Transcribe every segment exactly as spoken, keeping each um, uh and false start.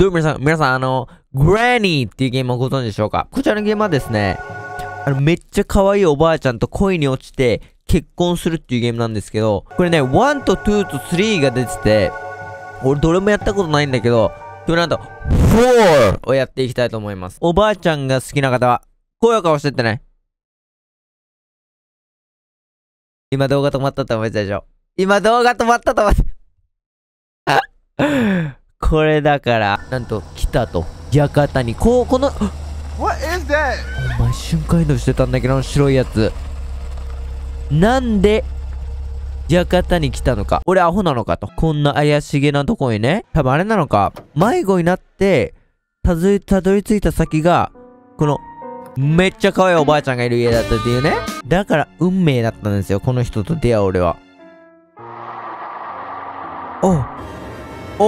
どうも皆さん、皆さん、あの、グラニーっていうゲームをご存知でしょうか？こちらのゲームはですね、あの、めっちゃ可愛いおばあちゃんと恋に落ちて結婚するっていうゲームなんですけど、これね、ワンとツーとスリーが出てて、俺どれもやったことないんだけど、今日なんと、フォーをやっていきたいと思います。おばあちゃんが好きな方は、声をかわしてってね。今動画止まったと思ってたでしょ？今動画止まったと思って。これだから、なんと、来たと。館に、こう、この、 What is that? お前瞬間移動してたんだけど、白いやつ。なんで、館に来たのか。俺アホなのかと。こんな怪しげなとこにね。多分あれなのか。迷子になって、たどり、たどり着いた先が、この、めっちゃ可愛いおばあちゃんがいる家だったっていうね。だから運命だったんですよ。この人と出会う俺は。おう。おー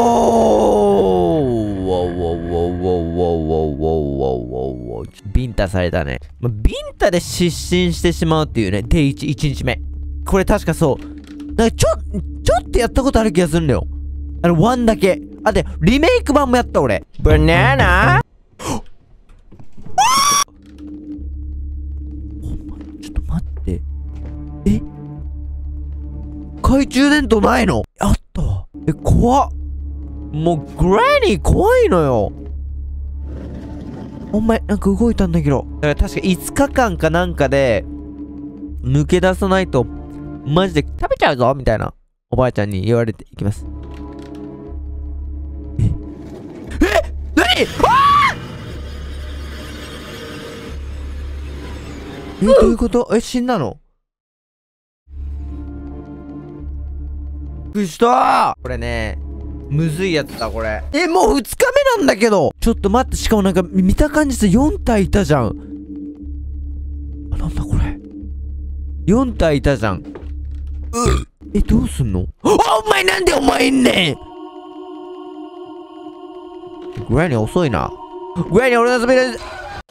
ビンタされたね。ま、ビンタで失神してしまうっていうね。デイいち、いちにちめ。これ確かそう。なんかちょ、ちょっとやったことある気がするんだよ。あの、ワンだけ。あ、で、リメイク版もやった俺。バナナちょっと待って。え懐中電灯ないの？あったわ。え、怖っ。もう、グラニー怖いのよ。お前、なんか動いたんだけど。だから確かいつかかんかなんかで、抜け出さないと、マジで食べちゃうぞみたいな、おばあちゃんに言われていきます。ええ何？あーえ、どういうこと？え、死んだの？びっくりしたー。これね、むずいやつだ、これ。え、もうふつかめなんだけど。ちょっと待って、しかもなんか、見た感じでよんたいいたじゃん。あ、なんだこれ。よんたいいたじゃん。うえ、どうすんの？お前なんでお前いんねん。グラニー遅いな。グラニー俺の遊びで。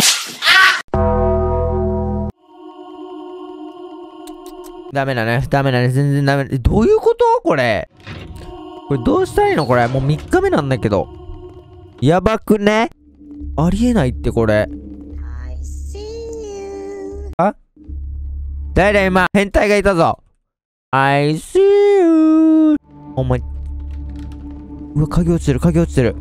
ダメだね。ダメだね。全然ダメ。え、どういうことこれ。これどうしたらいいのこれ。もうみっかめなんだけど。やばくね？ありえないってこれ。あ？誰だ今。変態がいたぞ。I see you. お前。うわ、鍵落ちてる、鍵落ちてる。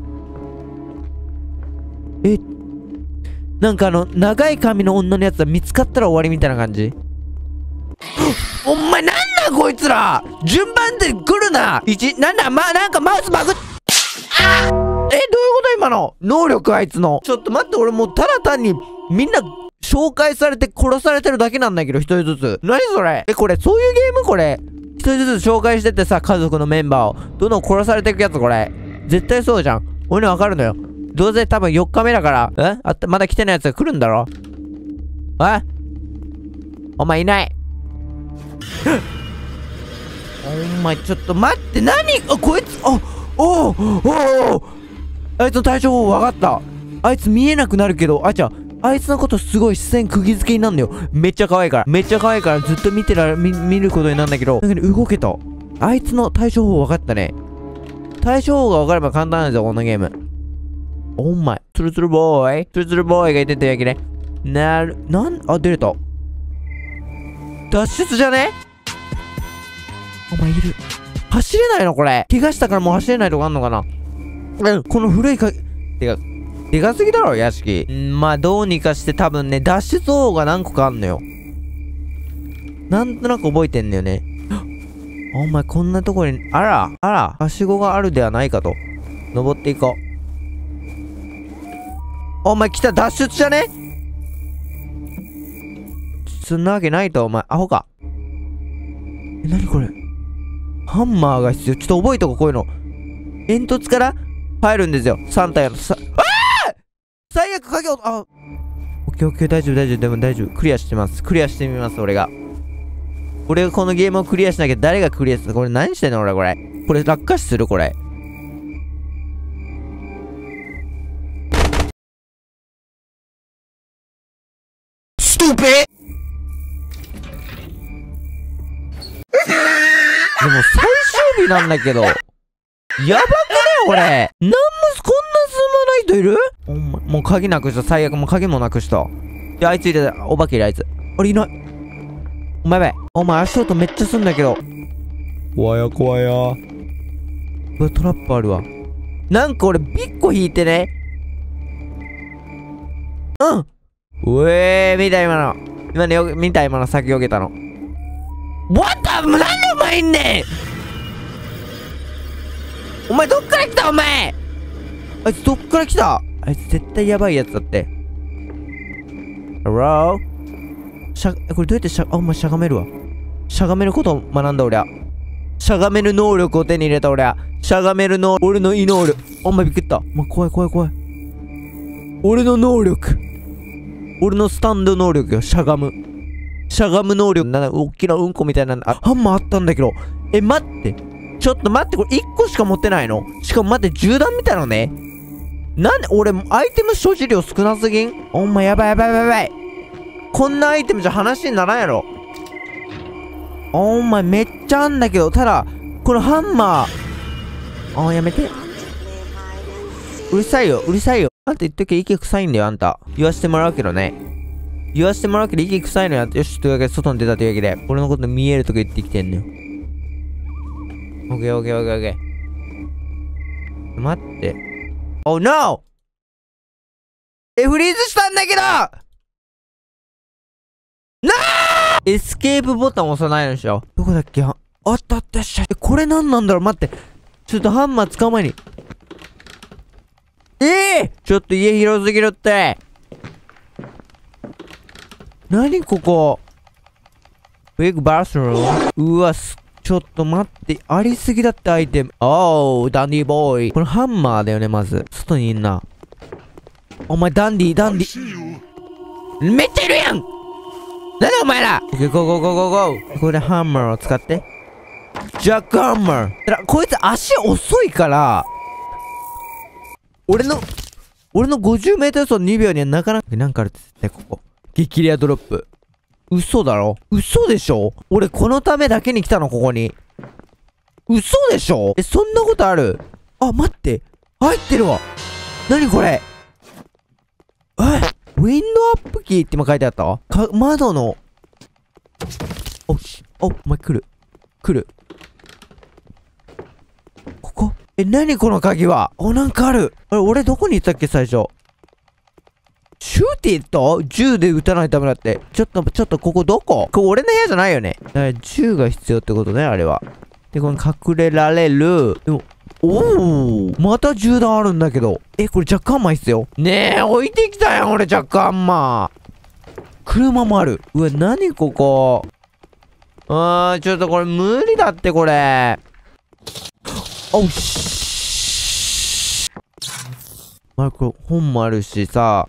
え、なんかあの、長い髪の女のやつは見つかったら終わりみたいな感じ？お前なんだこいつら順番で来るな。一、なんだ、ま、なんかマウスバグっ。あえ、どういうこと今の能力あいつの。ちょっと待って、俺もうただ単にみんな紹介されて殺されてるだけなんだけど、一人ずつ。何それ？え、これそういうゲームこれ。一人ずつ紹介してってさ、家族のメンバーを。どんどん殺されていくやつこれ。絶対そうじゃん。俺にわかるのよ。どうせ多分よっかめだから。えあった、まだ来てないやつが来るんだろ？えお前いない。お前ちょっと待って、何？あ、こいつ、あ、おおおおあいつの対処法分かった。あいつ見えなくなるけど、あ、じゃあ、あいつのことすごい視線釘付けになるのよ。めっちゃ可愛いから。めっちゃ可愛いからずっと見てられ、見、見ることになるんだけど、なんかね、動けた。あいつの対処法分かったね。対処法が分かれば簡単なんですよ、このゲーム。お前、ツルツルボーイ。ツルツルボーイがいててやけね。なる、なん、あ、出れた。脱出じゃね？お前いる。走れないのこれ。怪我したからもう走れないとこあんのかな。うん、この古いか、てか、でかすぎだろ、屋敷。んまあ、どうにかして多分ね、脱出方法が何個かあんのよ。なんとなく覚えてんだよね。お前、こんなとこに、あら、あら、はしごがあるではないかと。登っていこう。お前、来た、脱出じゃね？そんなわけないと、お前、アホか。え、なにこれ？ハンマーが必要。ちょっと覚えとこう、こういうの。煙突から入るんですよ。さん体の。さ、ああ最悪鍵を、あ、オッケーオッケー、大丈夫大丈夫、でも大丈夫。クリアしてます。クリアしてみます、俺が。俺がこのゲームをクリアしなきゃ誰がクリアする？これ何してんの俺、これ。これ落下死するこれ。ストゥーピー！でも最終日なんだけど。やばくねこれ。なんもこん人いる？お前もう鍵なくした。最悪。もう鍵もなくした。で、あいついる。お化けいるあいつ。あれいない。お前やばい。お前足音めっちゃすんだけど。怖や怖や。うわ、トラップあるわ。なんか俺ビッコ引いてね。うん。うえー、見た今の。今のよ、見た今の先よけたの。What the？ なんでお前いんねん。お前どっから来たお前。あいつどっから来た。あいつ絶対やばいやつだって。Hello？ しゃ、これどうやってしゃ、あ、お前しゃがめるわ。しゃがめることを学んだ俺は。しゃがめる能力を手に入れた俺は。しゃがめる能、俺の異能力。お前びっくりした。お前怖い怖い怖い。俺の能力。俺のスタンド能力よ。しゃがむ。しゃがむ能力。なんだ、おっきなうんこみたいな、あ、ハンマーあったんだけど。え、待って。ちょっと待って、これいっこしか持ってないの？しかも待って、銃弾みたいなのね。なんで、俺、アイテム所持量少なすぎん？お前やばいやばいやばいやばい。こんなアイテムじゃ話にならんやろ。お前めっちゃあんだけど、ただ、このハンマー。あー、やめて。うるさいよ、うるさいよ。あんた言っときゃ息臭いんだよ、あんた。言わしてもらうけどね。言わしてもらうけど息臭いのやって。よし、というわけで外に出たというわけで、俺のこと見えるとか言ってきてんのよ。オッケーオッケーオッケーオッケー。待って。Oh no! え、フリーズしたんだけどなあ！エスケープボタン押さないのでしょ。どこだっけ？あったあったっしゃ。え、これなんなんだろう。待って。ちょっとハンマー使う前に。ええー、ちょっと家広すぎるって。なにここ。ビッグバスルーム。うわ、す、ちょっと待って。ありすぎだってアイテム。おー、ダンディーボーイ。これハンマーだよね、まず。外にいんな。お前、ダンディー、ダンディー。めっちゃいるやん。なんだお前ら。オッケー、ゴーゴーゴーゴーゴー。これでハンマーを使って。ジャックハンマー。だから、こいつ足遅いから、俺の、俺のごじゅうメートル走にびょうにはなかなか、なんかあるって言って、ここ。激レアドロップ。嘘だろ？嘘でしょ？俺このためだけに来たの、ここに。嘘でしょ？え、そんなことある？あ、待って。入ってるわ。なにこれ？え？ウィンドアップキーって今書いてあった？か、窓の。おし、お、お前来る。来る。ここ？え、なにこの鍵は？お、なんかある。あれ、俺どこにいたっけ、最初。シューティット？銃で撃たないためだって。ちょっと、ちょっとここどこ？ここ俺の部屋じゃないよね。だから銃が必要ってことね、あれは。で、この隠れられる。でも、おー、また銃弾あるんだけど。え、これジャックハンマー必要？ねえ、置いてきたやん、俺ジャックハンマー。車もある。うわ、なにここ。あー、ちょっとこれ無理だって、これ。おうし。まあ、これ本もあるしさ。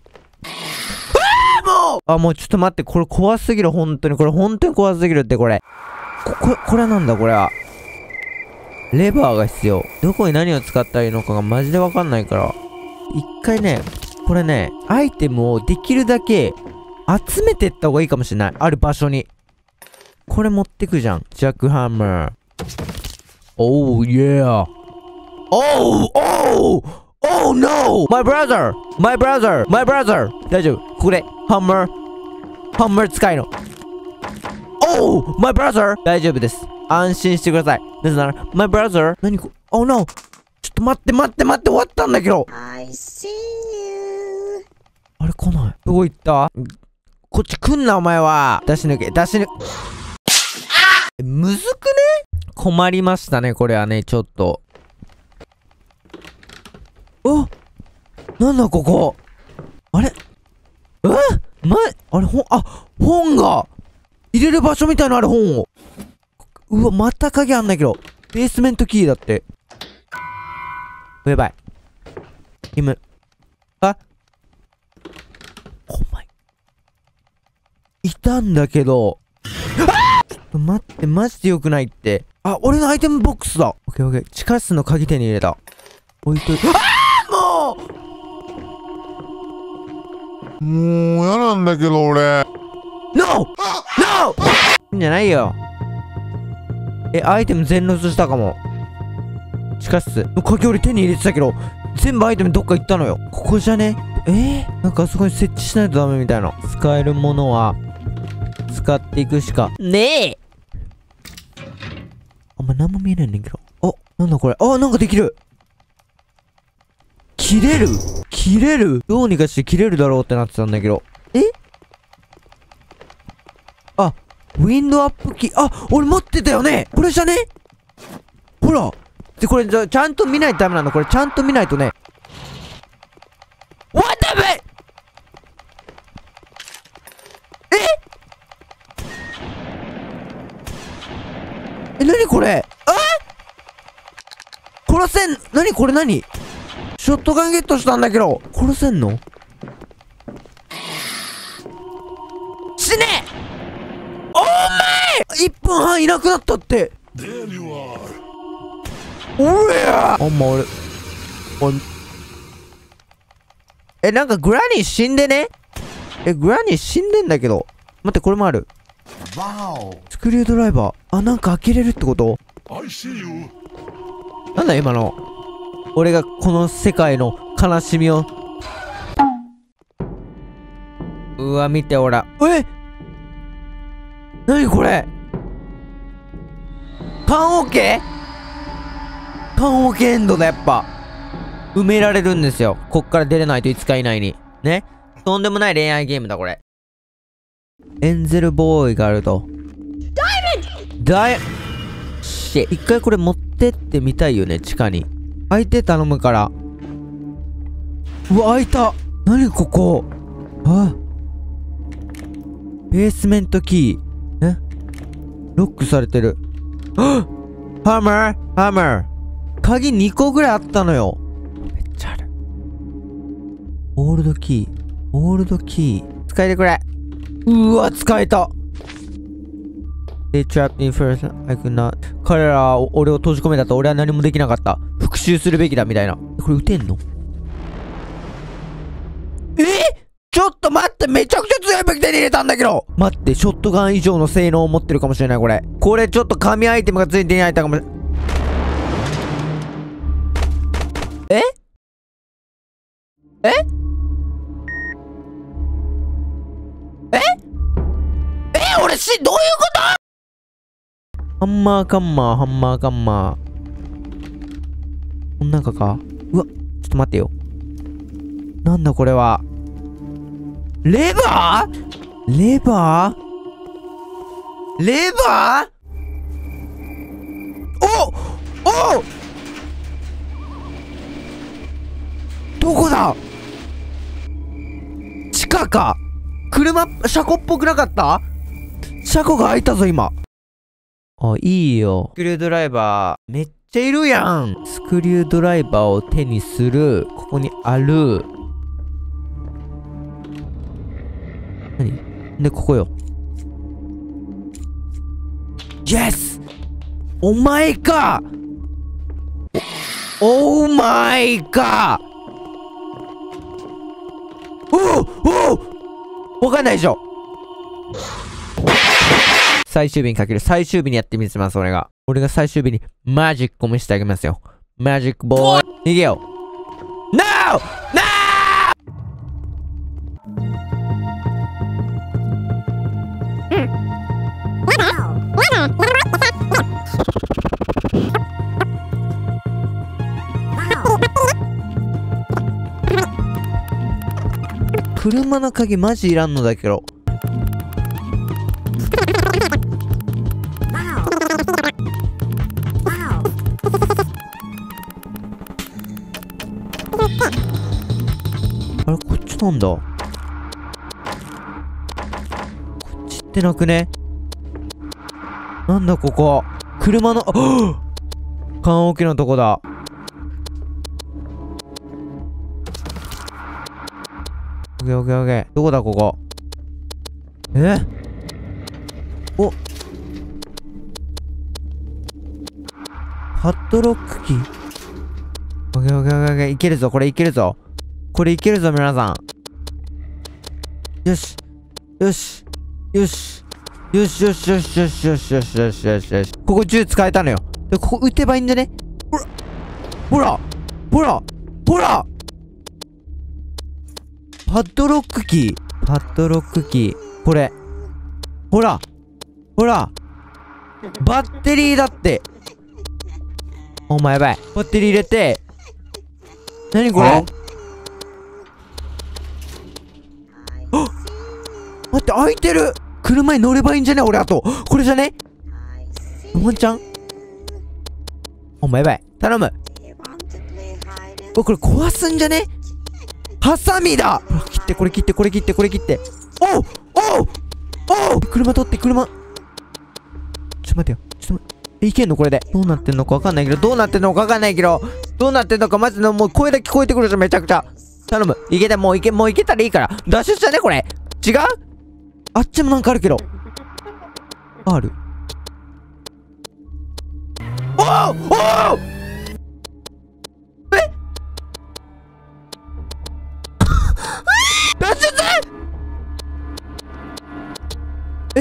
あ、もうちょっと待って、これ怖すぎる、本当に。これ本当に怖すぎるって、これ。こ、これ、これなんだ、これは。レバーが必要。どこに何を使ったらいいのかがマジでわかんないから。一回ね、これね、アイテムをできるだけ集めてった方がいいかもしれない。ある場所に。これ持ってくじゃん。ジャックハンマー。おー、イエー。おー、おーOh no! My brother! My brother! My brother! 大丈夫。ここで、ハンマー。ハンマー使いの。Oh! My brother! 大丈夫です。安心してください。なぜなら、My brother! 何こ、Oh no! ちょっと待って待って待って、終わったんだけど I see you! あれ来ない。どこ行った？こっち来んな、お前は。出し抜け、出し抜け。あ！むずくね？困りましたね、これはね、ちょっと。あ、なんだここ。あれえま、あれ本、あ、本が入れる場所みたいなあれ本を。うわ、また鍵あんだけど。ベースメントキーだって。やばい。今、あお前。いたんだけど。あちょっと待って、マジでよくないって。あ、俺のアイテムボックスだ。オッケーオッケー。地下室の鍵手に入れた。置いといて。あもうもう嫌なんだけど俺。 No! No! いいんじゃないよ。え、アイテム全ロスしたかも。地下室の鍵俺手に入れてたけど全部アイテムどっか行ったのよ。ここじゃね？えー、なんかあそこに設置しないとダメみたいな。使えるものは使っていくしかねえ。あんま何も見えないんだけど。あ、なんだこれ。あ、なんかできる。切れる切れるどうにかして切れるだろうってなってたんだけど。え？あ、ウィンドアップキー。あ、俺持ってたよね。これじゃね？ほら。で、これじゃ、ちゃんと見ないとダメなの。これちゃんと見ないとね。What the fuck？ え？え、なにこれ？あ？殺せん、なにこれ何？ショットガンゲットしたんだけど、殺せんの？死ね！お前！いっぷんはんいなくなったって。おや！あんま俺、おえ、なんかグラニー死んでね？え、グラニー死んでんだけど。待って、これもある。スクリュードライバー。あ、なんか開けれるってこと？なんだ今の。俺がこの世界の悲しみを。うわ、見ておら。え？なにこれ？缶オケ？缶オケエンドだ、やっぱ。埋められるんですよ。こっから出れないといつか以内に。ね。とんでもない恋愛ゲームだ、これ。エンゼルボーイがあると。ダイヤモンドし、一回これ持ってってみたいよね、地下に。相手頼むから。うわ、開いた。なにここ。あ、ベースメントキー。え？ロックされてる。ハマーハマー。鍵にこぐらいあったのよ。めっちゃある。オールドキー。オールドキー。使えてくれ。うわ、使えた。They trapped me first. I could not. 彼らは俺を閉じ込めたと俺は何もできなかった。復讐するべきだみたいな。これ撃てんの？え？ちょっと待って、めちゃくちゃ強い武器手に入れたんだけど。待って、ショットガン以上の性能を持ってるかもしれない、これ。これちょっと神アイテムがついていないかもしれない。え？え？え？え？俺し、どういうこと？ハンマーカンマー、ハンマーカンマー。こん中か？うわ、ちょっと待ってよ。なんだこれは。レバー？レバー？レバー？お！お！どこだ？地下か？車、車庫っぽくなかった？車庫が開いたぞ、今。あ、いいよ。スクリュードライバー、めっちゃいるやん。スクリュードライバーを手にする。ここにある。何？で、ここよ。イエス！お前か！お、オーマイか！おうおう！わかんないでしょ。最終日にかける。最終日にやってみせます、俺が。俺が最終日にマジックを見せてあげますよ。マジックボーイ。逃げよう。ノー！ノー！車の鍵マジいらんのだけど。あれ、こっちなんだ。こっちってなくね？なんだここ。車の、缶オケのとこだ。オッケーオッケーオッケー。どこだここ。え？お、ハットロックキー。オッケーオッケーオッケー。いけるぞ、これいけるぞ。これいけるぞ、皆さん。よし。よし。よし。よしよしよしよしよしよしよしよしよし。ここ銃使えたのよ。で、ここ撃てばいいんじゃね？ほらほらほらほらパッドロックキー。パッドロックキー。これ。ほら。ほら。バッテリーだって。お前やばい。バッテリー入れて。なにこれ。あっ待って、開いてる。車に乗ればいいんじゃね俺あと。これじゃねワンちゃんお前やばい。頼む。おこれ壊すんじゃねハサミだ。切ってこれ切ってこれ切ってこれ切って。おうおうおう車取って車。ちょっと待ってよ。ちょっと待って。え、いけんのこれで。どうなってんのかわかんないけど、どうなってんのかわかんないけど、どうなってんのかマジでもう声だけ聞こえてくるじゃん、めちゃくちゃ。頼む。いけた、もういけ、もういけたらいいから。脱出したね、これ。違うあっちもなんかあるけど。ある。おおおおえ脱出え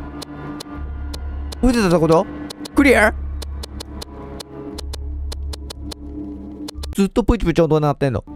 置いてたってことクリアずっとプチプチ音鳴ってんの。